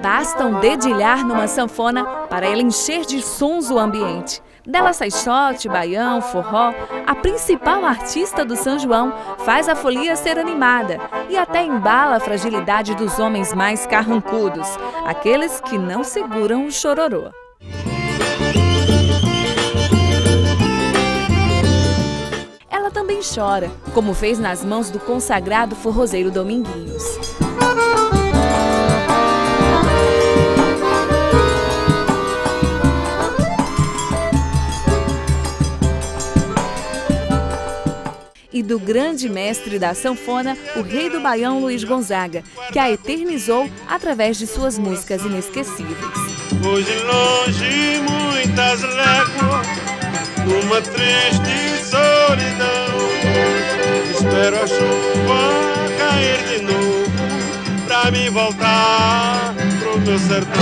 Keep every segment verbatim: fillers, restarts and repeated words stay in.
Basta um dedilhar numa sanfona para ela encher de sons o ambiente. Dela sai shot, baião, forró, a principal artista do São João faz a folia ser animada e até embala a fragilidade dos homens mais carrancudos, aqueles que não seguram o chororô. Ela também chora, como fez nas mãos do consagrado forrozeiro Dominguinhos. E do grande mestre da sanfona, o rei do baião Luiz Gonzaga, que a eternizou através de suas músicas inesquecíveis. Hoje longe, muitas léguas, numa triste solidão, espero a chuva cair de novo, pra me voltar pro meu sertão.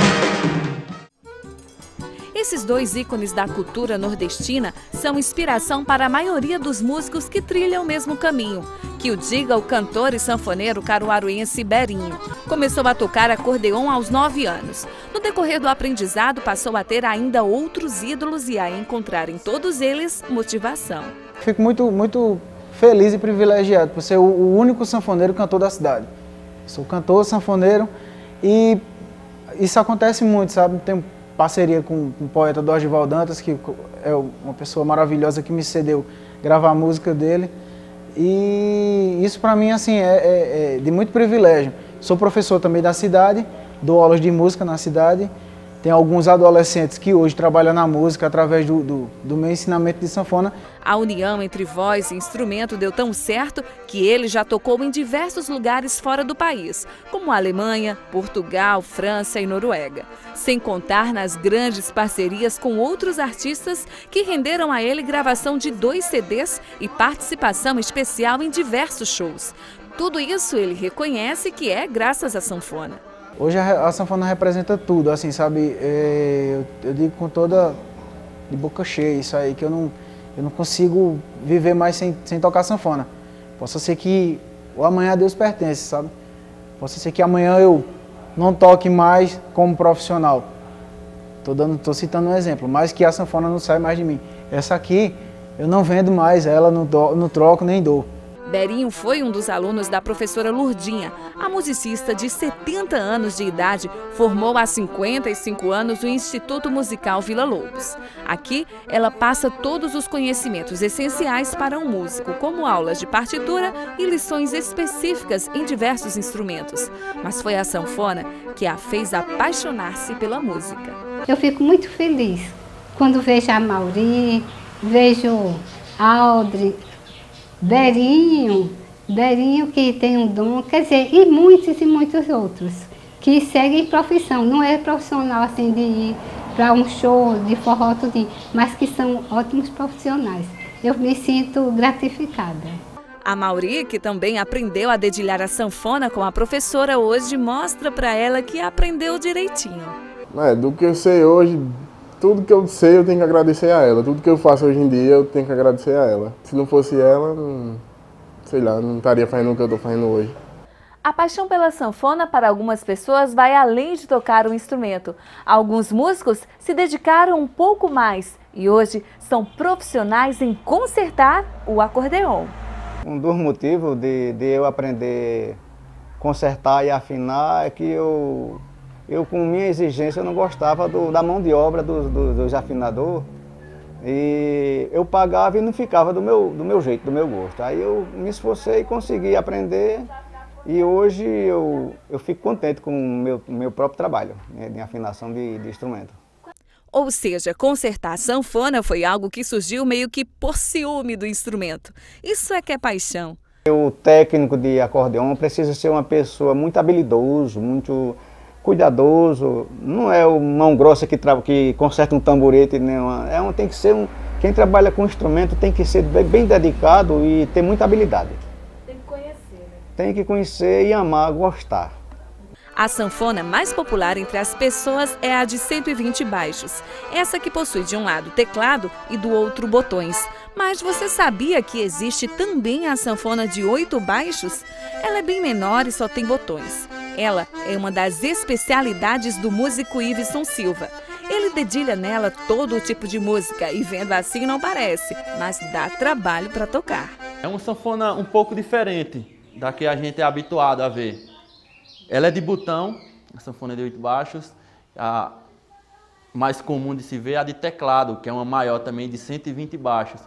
Esses dois ícones da cultura nordestina são inspiração para a maioria dos músicos que trilham o mesmo caminho, que o diga o cantor e sanfoneiro caruaruense Berinho. Começou a tocar acordeon aos nove anos. No decorrer do aprendizado, passou a ter ainda outros ídolos e a encontrar em todos eles motivação. Fico muito, muito feliz e privilegiado por ser o, o único sanfoneiro cantor da cidade. Sou cantor, sanfoneiro e isso acontece muito, sabe? Tem parceria com, com o poeta Dorival Dantas, que é uma pessoa maravilhosa que me cedeu gravar a música dele. E isso para mim assim, é, é, é de muito privilégio. Sou professor também da cidade, dou aulas de música na cidade. Tem alguns adolescentes que hoje trabalham na música através do, do, do meu ensinamento de sanfona. A união entre voz e instrumento deu tão certo que ele já tocou em diversos lugares fora do país, como Alemanha, Portugal, França e Noruega. Sem contar nas grandes parcerias com outros artistas que renderam a ele gravação de dois C Ds e participação especial em diversos shows. Tudo isso ele reconhece que é graças à sanfona. Hoje a, a sanfona representa tudo, assim, sabe? É, eu, eu digo com toda de boca cheia isso aí, que eu não, eu não consigo viver mais sem, sem tocar sanfona. Possa ser que o amanhã a Deus pertence, sabe? Possa ser que amanhã eu não toque mais como profissional. Tô dando, tô citando um exemplo, mas que a sanfona não sai mais de mim. Essa aqui eu não vendo mais ela, não, do, não troco nem dou. Berinho foi um dos alunos da professora Lurdinha. A musicista de setenta anos de idade formou há cinquenta e cinco anos o Instituto Musical Vila Lobos. Aqui, ela passa todos os conhecimentos essenciais para um músico, como aulas de partitura e lições específicas em diversos instrumentos. Mas foi a sanfona que a fez apaixonar-se pela música. Eu fico muito feliz quando vejo a Mauri, vejo Aldri, Berinho, Berinho que tem um dom, quer dizer, e muitos e muitos outros que seguem profissão, não é profissional assim de ir para um show de forró tudinho, mas que são ótimos profissionais. Eu me sinto gratificada. A Mauri, que também aprendeu a dedilhar a sanfona com a professora hoje, mostra para ela que aprendeu direitinho. É, do que eu sei hoje, tudo que eu sei eu tenho que agradecer a ela. Tudo que eu faço hoje em dia eu tenho que agradecer a ela. Se não fosse ela, não, sei lá, não estaria fazendo o que eu estou fazendo hoje. A paixão pela sanfona para algumas pessoas vai além de tocar o instrumento. Alguns músicos se dedicaram um pouco mais e hoje são profissionais em consertar o acordeon. Um dos motivos de, de eu aprender a consertar e afinar é que eu... Eu, com minha exigência, eu não gostava do, da mão de obra dos, dos, dos afinadores. E eu pagava e não ficava do meu, do meu jeito, do meu gosto. Aí eu me esforcei e consegui aprender. E hoje eu, eu fico contente com o meu, meu próprio trabalho, né, de afinação de, de instrumento. Ou seja, consertar a sanfona foi algo que surgiu meio que por ciúme do instrumento. Isso é que é paixão. O técnico de acordeon precisa ser uma pessoa muito habilidoso, muito cuidadoso, não é o mão grossa que, que conserta um tamborete, não. É um, tem que ser um, quem trabalha com instrumento tem que ser bem, bem dedicado e ter muita habilidade. Tem que conhecer, né? Tem que conhecer e amar, gostar. A sanfona mais popular entre as pessoas é a de cento e vinte baixos, essa que possui de um lado teclado e do outro botões. Mas você sabia que existe também a sanfona de oito baixos? Ela é bem menor e só tem botões. Ela é uma das especialidades do músico Iveson Silva. Ele dedilha nela todo o tipo de música e vendo assim não parece, mas dá trabalho para tocar. É uma sanfona um pouco diferente da que a gente é habituado a ver. Ela é de botão, a sanfona de oito baixos. A mais comum de se ver é a de teclado, que é uma maior também, de cento e vinte baixos.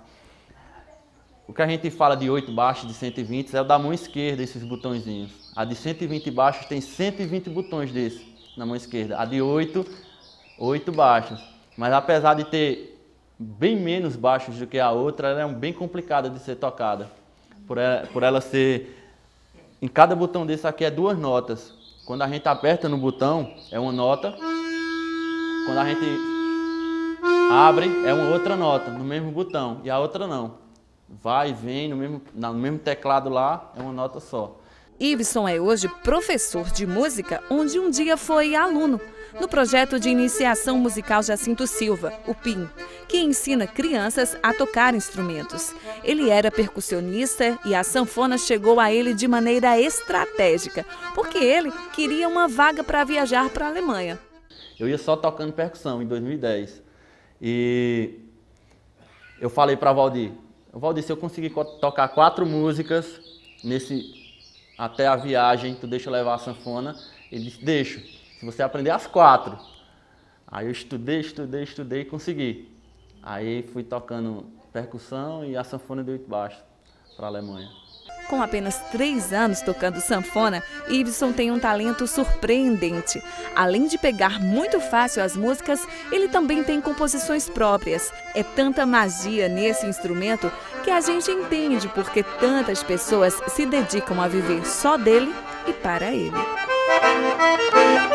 O que a gente fala de oito baixos, de cento e vinte, é o da mão esquerda, esses botõezinhos. A de cento e vinte baixos tem cento e vinte botões desses na mão esquerda. A de oito, oito baixos. Mas apesar de ter bem menos baixos do que a outra, ela é bem complicada de ser tocada. Por ela, por ela ser... Em cada botão desse aqui é duas notas. Quando a gente aperta no botão, é uma nota. Quando a gente abre, é uma outra nota no mesmo botão. E a outra não. Vai e vem no mesmo, no mesmo teclado lá, é uma nota só. Iveson é hoje professor de música, onde um dia foi aluno, no projeto de iniciação musical Jacinto Silva, o P I M, que ensina crianças a tocar instrumentos. Ele era percussionista e a sanfona chegou a ele de maneira estratégica, porque ele queria uma vaga para viajar para a Alemanha. Eu ia só tocando percussão em dois mil e dez. E eu falei para Valdir, Valdir, se eu conseguir tocar quatro músicas nesse, até a viagem, tu deixa eu levar a sanfona? Ele disse, deixo, se você aprender as quatro. Aí eu estudei, estudei, estudei e consegui. Aí fui tocando percussão e a sanfona de oito baixos para a Alemanha. Com apenas três anos tocando sanfona, Iveson tem um talento surpreendente. Além de pegar muito fácil as músicas, ele também tem composições próprias. É tanta magia nesse instrumento que a gente entende porque tantas pessoas se dedicam a viver só dele e para ele.